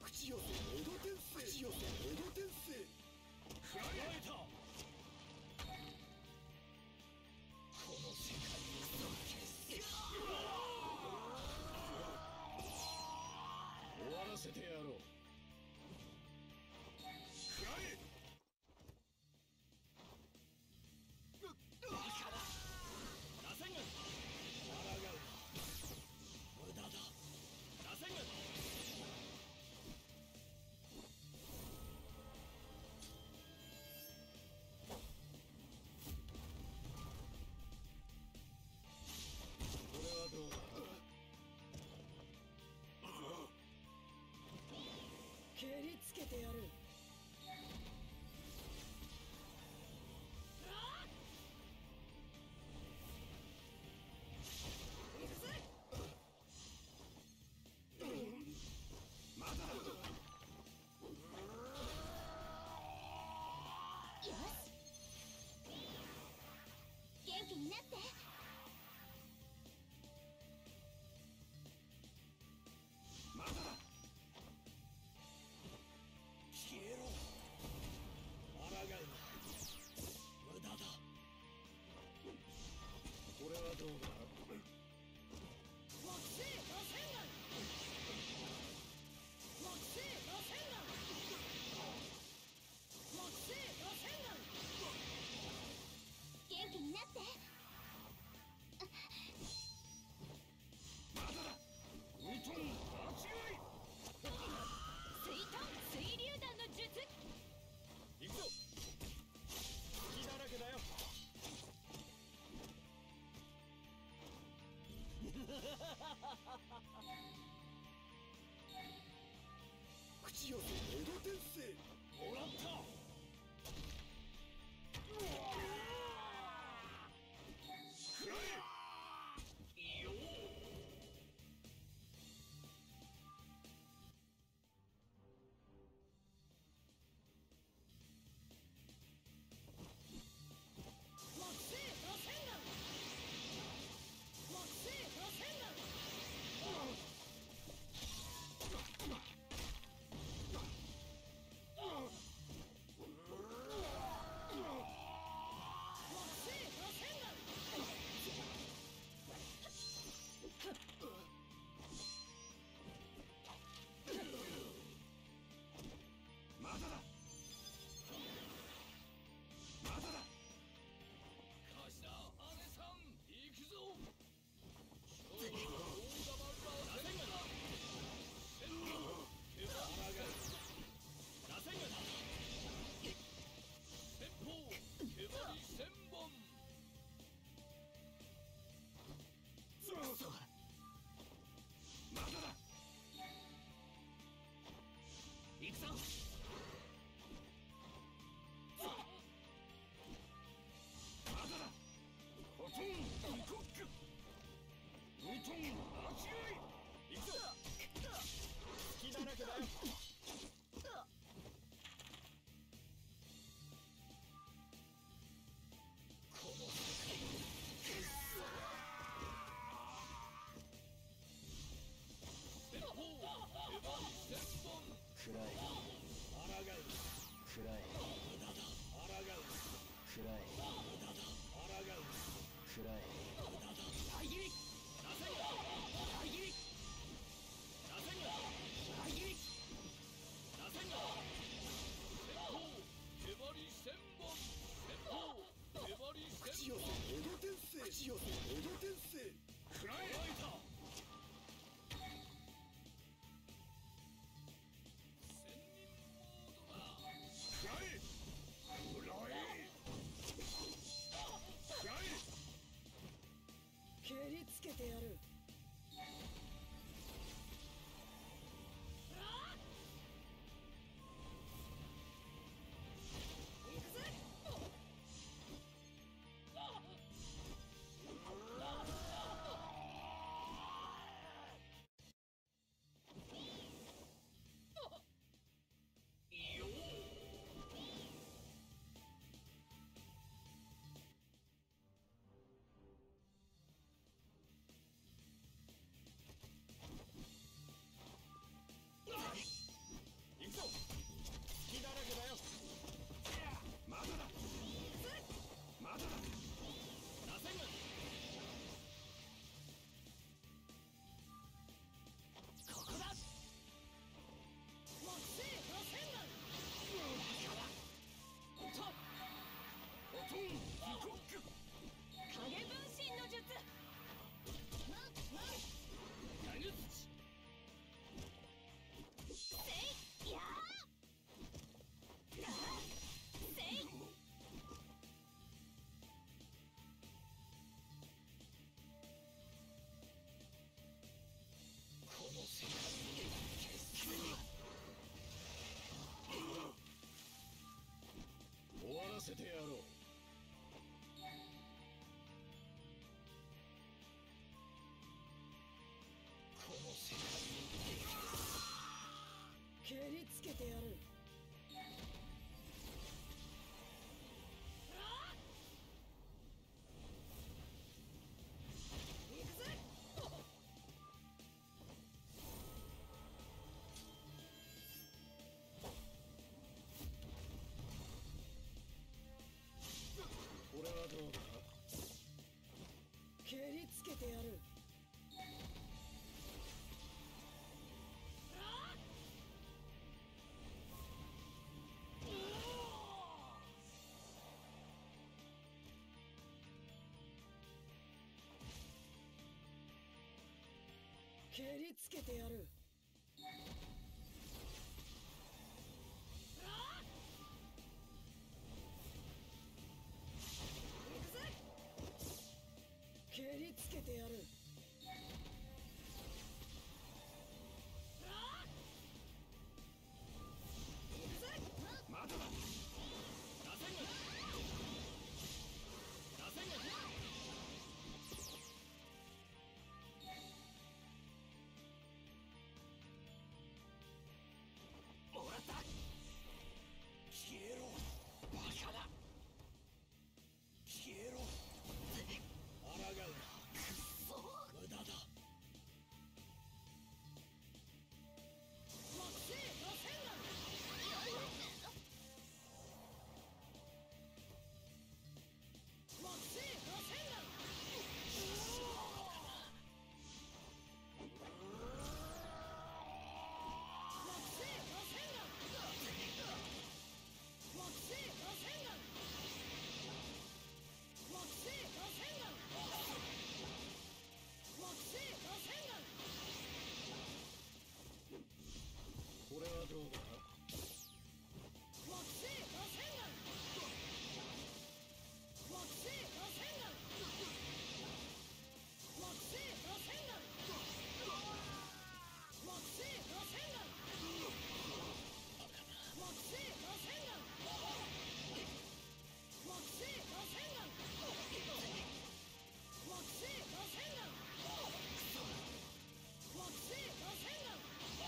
口寄せ江戸天聖、口寄せ江戸天聖。 食らえた。この世界を決して終わらせてやろう。食らえ。螺旋が抗う。無駄だ。螺旋がどうだ。 蹴りつけてやる。行くぜ。 まだだ。 よし、元気になって。 まだだ。 消えろ。抗うな。無駄だ。これはどうだ。 木星螺旋丸。木星螺旋丸。木星螺旋丸。 元気になって。 まだだ。 ウトン間違い。 水遁水流弾の術。 行くぞ。隙だらけだよ。 口寄せ江戸天聖。 もらった。食らえ。よー。 木星螺旋丸。木星螺旋丸。 まだだ。まだだ。 頭姉さん行くぞ。勝負の大玉螺旋が千の毛羽螺旋が先方毛羽千本。 そうまだだ。 行くぞ。 まだだ。 コトンウコック。ウトン間違い。行くぞ。隙だらけだよ。この世界先方毛羽千本。 暗い。 抗う。 暗い。 無駄だ。抗う。 暗い。 無駄だ。抗う。 暗い。 無駄だ。大切り。螺旋が大切り。螺旋が大切り。螺旋が先方毛針千本。先方毛針千本。 口寄せ江戸天聖。口寄せ江戸天聖。 食らえた。千人モードだ。食らえ。食らえ。食らえ。 蹴りつけてやる。行くぜ。 蹴りつけてやる。行くぜ。蹴りつけてやる。行くぜ。 まだだ。 ラセンガラセンガもらった。消えろ。バカだ。消えろ。抗うな。くっそ。無駄だ。 モクシー螺旋丸。モクシー螺旋丸。モクシー螺旋丸。モクシー螺旋丸。モクシー螺旋丸。モクシー螺旋丸。 これはどうだ。 モクシー螺旋丸。モクシー螺旋丸。モクシー螺旋丸。モクシー螺旋丸。モクシー螺旋丸。モクシー螺旋丸。モクシー螺旋丸。モクシー螺旋丸。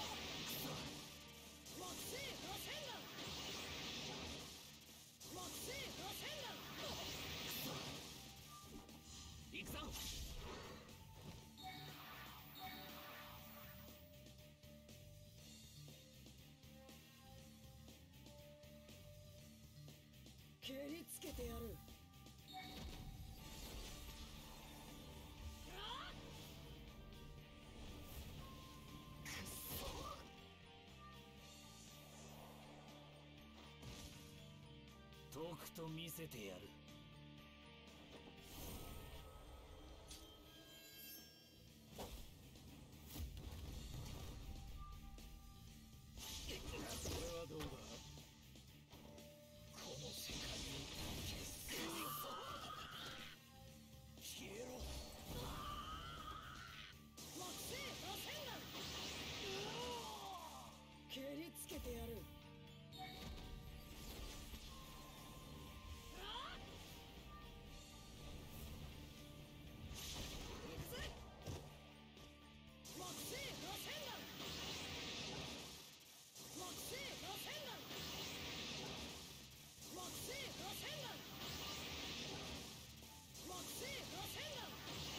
モクシー螺旋丸。モクシー螺旋丸。 行くぞ。 蹴りつけてやる。 とくと見せてやる。 これはどうだ。 この世界を消す。消えろ。 モクシー螺旋丸。蹴りつけてやる。行くぜ。モクシー螺旋丸。モクシー螺旋丸。モクシー螺旋丸。モクシー螺旋丸。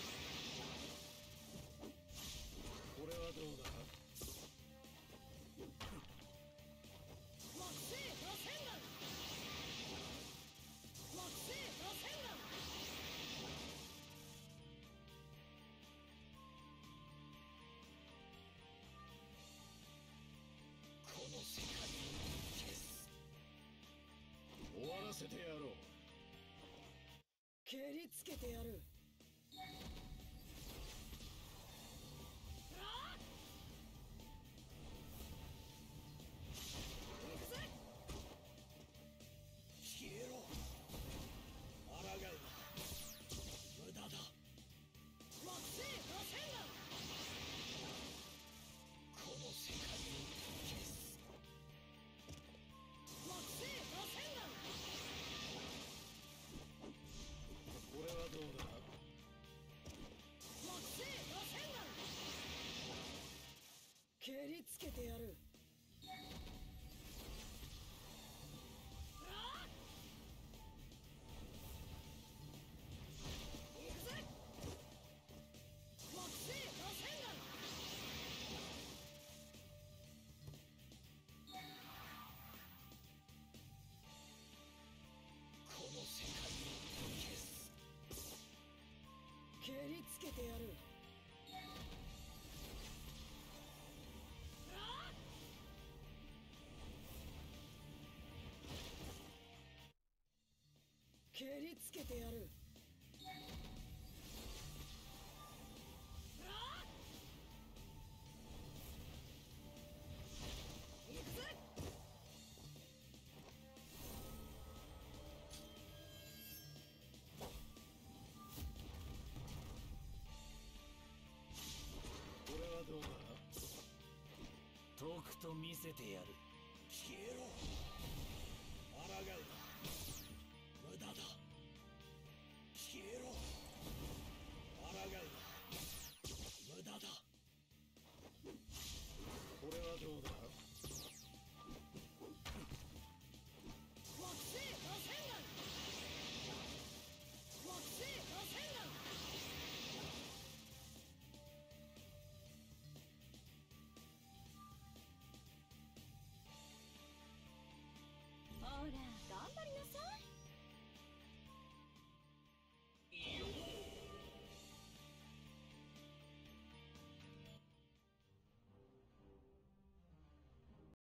これはどうだ。 モクシー螺旋丸。モクシー螺旋丸。 この世界を消す。 終わらせてやろう。 蹴りつけてやる。行くぜ。 消えろ。抗うな。無駄だ。 モクシー螺旋丸。 この世界を消す。 モクシー螺旋丸。 これはどうだ。 モクシー螺旋丸。蹴りつけてやる。行くぜ。モクシー螺旋丸。 この世界を消す。 蹴りつけてやる。蹴りつけてやる。 うだ。 とくと見せてやる。 消えろ。抗うな。